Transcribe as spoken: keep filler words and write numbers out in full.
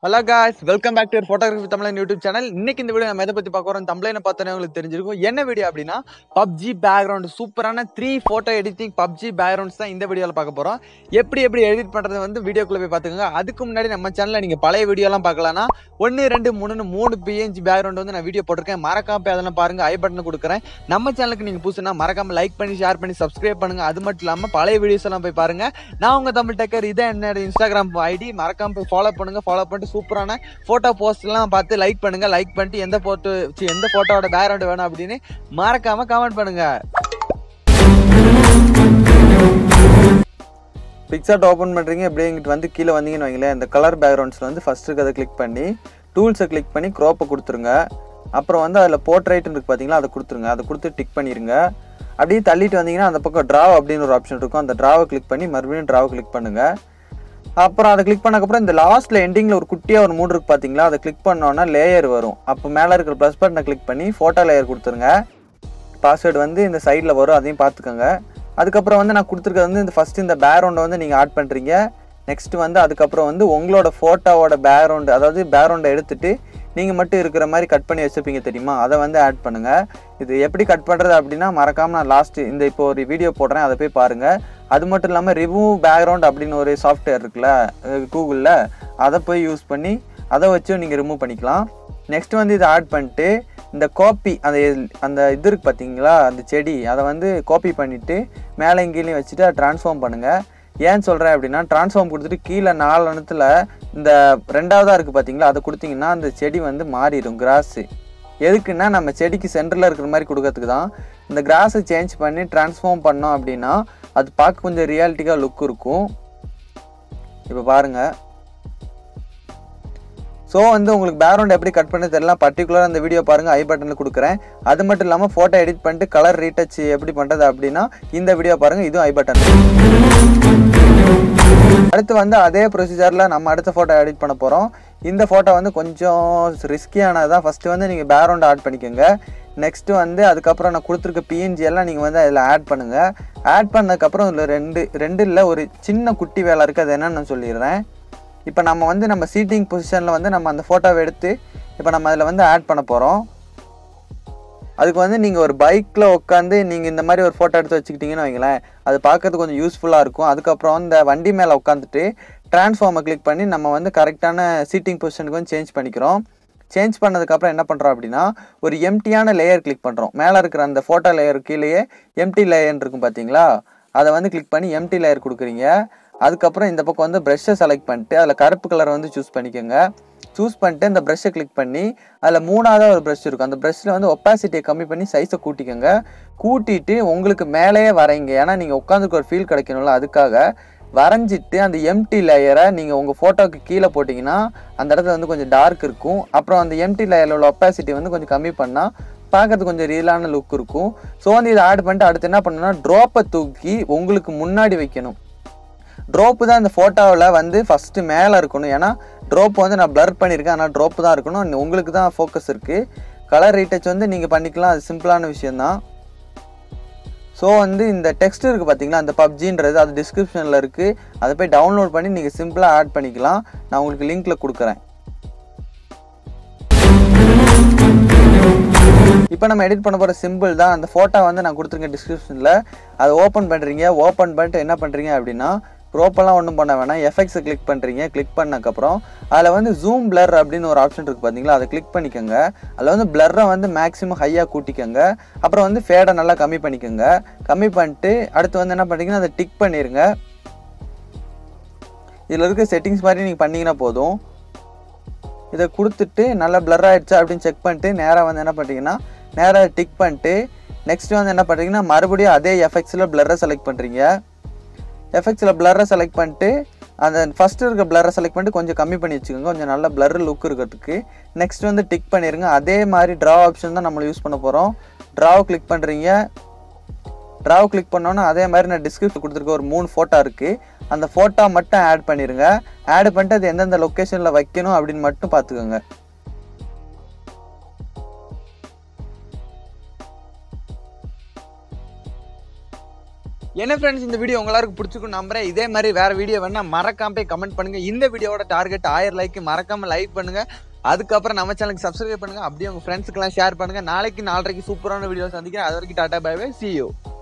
Hello guys, welcome back to your photography Tamil YouTube channel. இன்னைக்கு இந்த video நம்ம எதை பத்தி பார்க்க போறோம் தம்ப்ளைனை பார்த்தனே உங்களுக்கு தெரிஞ்சிருக்கும். என்ன வீடியோ அப்படினா P U B G background சூப்பரான three photo editing P U B G backgrounds தான் இந்த வீடியோல பார்க்க போறோம். எப்படி எப்படி எடிட் பண்றது வந்து வீடியோக்குள்ள போய் பாத்துக்கங்க. அதுக்கு முன்னாடி நம்ம சேனல்ல நீங்க பழைய வீடியோ எல்லாம் பார்க்கலாம்னா one two three ன்னு மூணு P N G பேக்ரவுண்ட் வந்து நான் வீடியோ போட்டுருக்கேன். மறக்காம போய் அதெல்லாம் பாருங்க. ஐ பட்டன் கொடுக்கிறேன். நம்ம சேனலுக்கு நீங்க புதுசுனா மறக்காம லைக் பண்ணி ஷேர் பண்ணி சப்ஸ்கிரைப் பண்ணுங்க. அது மட்டும் இல்லாம பழைய வீடியோஸ் எல்லாம் போய் பாருங்க. நான் உங்க தமிழ் டெக்கர் இத என்னோட Instagram ஐடி மறக்காம போய் ஃபாலோ பண்ணுங்க. ஃபாலோ பண்ணிட்டு சூப்பரான போட்டோ போஸ்ட் எல்லாம் பார்த்து லைக் பண்ணுங்க. லைக் பண்ணிட்டு எந்த போட்டோ எந்த போட்டோவோட பேக்ரவுண்ட் வேணும் அப்படின்னு மறக்காம கமெண்ட் பண்ணுங்க. பிக்சார்ட் ஓபன் பண்றீங்க. அப்படியே இங்கிட்டு வந்து கீழே வந்தீங்கன்னு வைங்களேன். இந்த கலர் பேக்ரவுண்ட்ஸ்ல வந்து ஃபர்ஸ்ட் இருக்கிறத கிளிக் பண்ணி டூல்ஸை கிளிக் பண்ணி க்ரோப்பை கொடுத்துருங்க. அப்புறம் வந்து அதில் போர்ட்ரைட்னு இருக்கு பார்த்தீங்களா, அதை கொடுத்துருங்க. அதை கொடுத்து டிக் பண்ணிடுங்க. அப்படியே தள்ளிட்டு வந்தீங்கன்னா அந்த பக்கம் ட்ராவ் அப்படின்னு ஒரு ஆப்ஷன் இருக்கும். அந்த ட்ராவை கிளிக் பண்ணி மறுபடியும் ட்ராவை கிளிக் பண்ணுங்க. அப்புறம் அதை கிளிக் பண்ணக்கப்புறம் இந்த லாஸ்ட்டில் எண்டிங்கில் ஒரு குட்டியாக ஒரு மூணு இருக்குது பார்த்தீங்களா, அதை கிளிக் பண்ணோன்னா லேயர் வரும். அப்போ மேலே இருக்கிற ப்ளஸ் பட்டனை கிளிக் பண்ணி ஃபோட்டோ லேயர் கொடுத்துருங்க. பாஸ்வேர்டு வந்து இந்த சைடில் வரும், அதையும் பார்த்துக்கோங்க. அதுக்கப்புறம் வந்து நான் கொடுத்துருக்கிறது வந்து இந்த ஃபஸ்ட்டு இந்த பேக்ரவுண்டை வந்து நீங்கள் ஆட் பண்ணுறீங்க. நெக்ஸ்ட்டு வந்து அதுக்கப்புறம் வந்து உங்களோட ஃபோட்டோவோட பேக்ரவுண்டு, அதாவது பேக்ரவுண்டை எடுத்துகிட்டு நீங்கள் மட்டும் இருக்கிற மாதிரி கட் பண்ணி வச்சுருப்பீங்க தெரியுமா, அதை வந்து ஆட் பண்ணுங்கள். இது எப்படி கட் பண்ணுறது அப்படின்னா மறக்காமல் நான் லாஸ்ட்டு இந்த இப்போ ஒரு வீடியோ போடுறேன், அதை போய் பாருங்கள். அது மட்டும் இல்லாமல் ரிமூவ் பேக்ரவுண்ட் அப்படின்னு ஒரு சாஃப்ட்வேர் இருக்குல்ல கூகுளில், அதை போய் யூஸ் பண்ணி அதை வச்சும் நீங்கள் ரிமூவ் பண்ணிக்கலாம். நெக்ஸ்ட் வந்து இதை ஆட் பண்ணிட்டு இந்த காப்பி அந்த அந்த இது இருக்குது பார்த்தீங்களா, அந்த செடி, அதை வந்து காப்பி பண்ணிவிட்டு மேலே இங்கேயும் வச்சுட்டு அதை ட்ரான்ஸ்ஃபார்ம் பண்ணுங்கள். ஏன் சொல்கிறேன் அப்படின்னா ட்ரான்ஸ்ஃபார்ம் கொடுத்துட்டு கீழே நாலு அணத்தில் இந்த ரெண்டாவதாக இருக்குது பார்த்தீங்களா, அதை கொடுத்தீங்கன்னா அந்த செடி வந்து மாறிடும் கிராஸு. எதுக்குன்னா நம்ம செடிக்கு சென்டரில் இருக்கிற மாதிரி கொடுக்கறதுக்கு தான். இந்த கிராஸை சேஞ்ச் பண்ணி ட்ரான்ஸ்ஃபார்ம் பண்ணோம் அப்படின்னா அது பார்க்க கொஞ்சம் ரியாலிட்டிக்காக லுக் இருக்கும். இப்போ பாருங்கள். ஸோ வந்து உங்களுக்கு பேக்ரவுண்ட் எப்படி கட் பண்ண தெரியல, பர்டிகுலராக அந்த வீடியோ பாருங்கள், ஐ பட்டனில் கொடுக்குறேன். அது மட்டும் இல்லாமல் ஃபோட்டோ எடிட் பண்ணிட்டு கலர் ரீடச் எப்படி பண்ணுறது அப்படின்னா இந்த வீடியோ பாருங்கள், இதுவும் ஐ பட்டன். அடுத்து வந்து அதே ப்ரொசீஜரில் நம்ம அடுத்த ஃபோட்டோ எடிட் பண்ண போகிறோம். இந்த ஃபோட்டோ வந்து கொஞ்சம் ரிஸ்கியானது தான். ஃபஸ்ட்டு வந்து நீங்கள் பேக்ரவுண்ட் ஆட் பண்ணிக்கோங்க. நெக்ஸ்ட்டு வந்து அதுக்கப்புறம் நான் கொடுத்துருக்க பிஎன்ஜி எல்லாம் நீங்கள் வந்து அதில் ஆட் பண்ணுங்கள். ஆட் பண்ணதுக்கப்புறம் இதில் ரெண்டு ரெண்டு இல்லை ஒரு சின்ன குட்டி வேலை இருக்குது, அது என்னன்னு நான் சொல்லிடுறேன். இப்போ நம்ம வந்து நம்ம சீட்டிங் பொசிஷனில் வந்து நம்ம அந்த ஃபோட்டோவை எடுத்து இப்போ நம்ம அதில் வந்து ஆட் பண்ண போகிறோம். அதுக்கு வந்து நீங்கள் ஒரு பைக்கில் உட்காந்து நீங்கள் இந்த மாதிரி ஒரு ஃபோட்டோ எடுத்து வச்சுக்கிட்டிங்கன்னு வைங்களேன், அது பார்க்கறதுக்கு கொஞ்சம் யூஸ்ஃபுல்லாக இருக்கும். அதுக்கப்புறம் இந்த வண்டி மேலே உட்காந்துட்டு ட்ரான்ஸ்ஃபார்மை கிளிக் பண்ணி நம்ம வந்து கரெக்டான சீட்டிங் பொசிஷனுக்கு வந்து சேஞ்ச் பண்ணிக்கிறோம். சேஞ்ச் பண்ணதுக்கப்புறம் என்ன பண்ணுறோம் அப்படின்னா ஒரு எம்டியான லேயர் கிளிக் பண்ணுறோம். மேலே இருக்கிற அந்த ஃபோட்டோ லேயர் கீழேயே எம்டி லேயர் இருக்கும் பார்த்தீங்களா, அதை வந்து கிளிக் பண்ணி எம்டி லேயர் கொடுக்குறீங்க. அதுக்கப்புறம் இந்த பக்கம் வந்து ப்ரெஷ்ஷை செலக்ட் பண்ணிட்டு அதில் கருப்பு கலரை வந்து சூஸ் பண்ணிக்கோங்க. சூஸ் பண்ணிட்டு இந்த ப்ரெஷ்ஷை கிளிக் பண்ணி அதில் மூணாவது ஒரு ப்ரெஷ் இருக்கும். அந்த ப்ரெஷ்ஷில் வந்து ஒப்பாசிட்டியை கம்மி பண்ணி சைஸை கூட்டிக்கோங்க. கூட்டிட்டு உங்களுக்கு மேலேயே வரைங்க. ஏன்னா நீங்கள் உட்காந்துருக்கு ஒரு ஃபீல் கிடைக்கணும்ல, அதுக்காக வரைஞ்சிட்டு அந்த எம்டி லேயரை நீங்கள் உங்கள் ஃபோட்டோவுக்கு கீழே போட்டிங்கன்னா அந்த இடத்துல வந்து கொஞ்சம் டார்க் இருக்கும். அப்புறம் அந்த எம்டி லேயரில் உள்ள ஒப்பாசிட்டி வந்து கொஞ்சம் கம்மி பண்ணால் பார்க்கறதுக்கு கொஞ்சம் ரியலான லுக் இருக்கும். ஸோ வந்து இதை ஆட் பண்ணிட்டு அடுத்து என்ன பண்ணணும்னா ட்ராப்பை தூக்கி உங்களுக்கு முன்னாடி வைக்கணும். ட்ராப்பு தான் இந்த ஃபோட்டோவில் வந்து ஃபஸ்ட்டு மேலே இருக்கணும். ஏன்னா ட்ராப் வந்து நான் பிளர் பண்ணியிருக்கேன், ஆனால் ட்ராப்பு தான் இருக்கணும். உங்களுக்கு தான் ஃபோக்கஸ் இருக்குது. கலர் ரீடச் வந்து நீங்கள் பண்ணிக்கலாம், அது சிம்பிளான விஷயந்தான். ஸோ வந்து இந்த டெக்ஸ்ட் இருக்குது பார்த்தீங்களா, அந்த பப்ஜின்றது அது டிஸ்கிரிப்ஷனில் இருக்குது. அதை போய் டவுன்லோட் பண்ணி நீங்கள் சிம்பிளாக ஆட் பண்ணிக்கலாம். நான் உங்களுக்கு லிங்க்கில் கொடுக்குறேன். இப்போ நம்ம எடிட் பண்ண போகிற சிம்பிள் தான். அந்த ஃபோட்டோ வந்து நான் கொடுத்துருக்கேன் டிஸ்கிரிப்ஷனில். அதை ஓப்பன் பண்ணுறீங்க. ஓப்பன் பண்ணிட்டு என்ன பண்ணுறீங்க அப்படின்னா க்ரோப்பெல்லாம் ஒன்றும் பண்ண வேணாம், எஃபெக்ட்ஸை கிளிக் பண்ணுறீங்க. கிளிக் பண்ணக்கப்புறம் அதில் வந்து ஜூம் பிளர் அப்படின்னு ஒரு ஆப்ஷன் இருக்குது பார்த்தீங்களா, அதை கிளிக் பண்ணிக்கோங்க. அதில் வந்து பிளர்ரை வந்து மேக்ஸிமம் ஹையாக கூட்டிக்கோங்க. அப்புறம் வந்து ஃபேடை நல்லா கம்மி பண்ணிக்கோங்க. கம்மி பண்ணிட்டு அடுத்து வந்து என்ன பண்ணுறீங்கன்னா அதை டிக் பண்ணிடுங்க. இதில் இருக்க செட்டிங்ஸ் மாதிரி நீங்கள் பண்ணிங்கன்னா போதும். இதை கொடுத்துட்டு நல்லா பிளர் ஆகிடுச்சா அப்படின்னு செக் பண்ணிட்டு நேராக வந்து என்ன பண்ணுறீங்கன்னா நேராக டிக் பண்ணிட்டு நெக்ஸ்ட்டு வந்து என்ன பண்ணுறீங்கன்னா மறுபடியும் அதே எஃபெக்ட்ஸில் பிளர்ரை செலக்ட் பண்ணுறீங்க. எஃபெக்ட்ஸில் பிளர்ரை செலக்ட் பண்ணிட்டு அந்த ஃபஸ்ட்டு இருக்க பிளர்ரை செலக்ட் பண்ணிட்டு கொஞ்சம் கம்மி பண்ணி வச்சுக்கோங்க, கொஞ்சம் நல்ல பிளர் லுக் இருக்கிறதுக்கு. நெக்ஸ்ட் வந்து டிக் பண்ணிடுங்க. அதே மாதிரி ட்ரா ஆப்ஷன் தான் நம்மளை யூஸ் பண்ண போகிறோம். ட்ராவை கிளிக் பண்ணுறீங்க. ட்ராவை கிளிக் பண்ணோன்னா அதே மாதிரி நான் டிஸ்கிரிப்ஷன் கொடுத்துருக்க ஒரு மூணு ஃபோட்டோ இருக்குது. அந்த ஃபோட்டோ மட்டும் ஆட் பண்ணிடுங்க. ஆட் பண்ணிட்டு அது எந்தெந்த லொக்கேஷனில் வைக்கணும் அப்படின்னு மட்டும் பார்த்துக்கோங்க. என்ன ஃப்ரெண்ட்ஸ், இந்த வீடியோ உங்களுக்கு பிடிச்சிருக்கும் நம்புறேன். இதே மாதிரி வேற வீடியோ வேணா மறக்காம போய் கமெண்ட் பண்ணுங்க. இந்த வீடியோவோட டார்கெட் ஆயிரம் லைக், மறக்காம லைக் பண்ணுங்க. அதுக்கப்புறம் நம்ம சேனலுக்கு சப்ஸ்கிரைப் பண்ணுங்க. அப்படியே உங்க ஃப்ரெண்ட்ஸ்க்கெல்லாம் ஷேர் பண்ணுங்க. நாளைக்கு நாலரைக்கு சூப்பரான வீடியோ சந்திக்கிறேன். அது வரைக்கும் tata bye bye, see you.